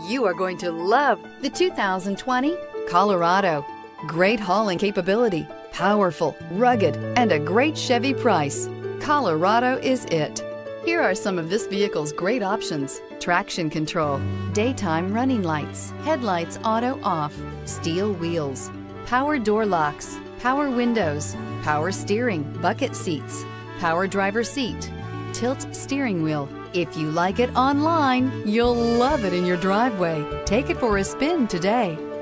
You are going to love the 2020 Colorado. Great hauling capability, powerful, rugged, and a great Chevy price. Colorado is it. Here are some of this vehicle's great options: traction control, daytime running lights, headlights auto off, steel wheels, power door locks, power windows, power steering, bucket seats, power driver seat, tilt steering wheel. If you like it online, you'll love it in your driveway. Take it for a spin today.